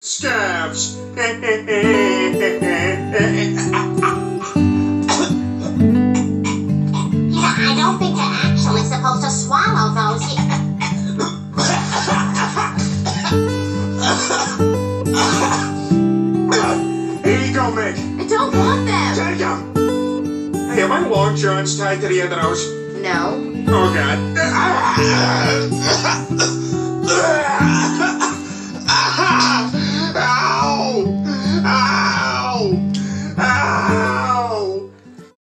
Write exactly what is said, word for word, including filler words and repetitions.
Scabs. I don't think you're actually supposed to swallow those. Here you go, Meg. I don't want them. Take them. Hey, are my long johns tied to the end of those? No. Oh, God.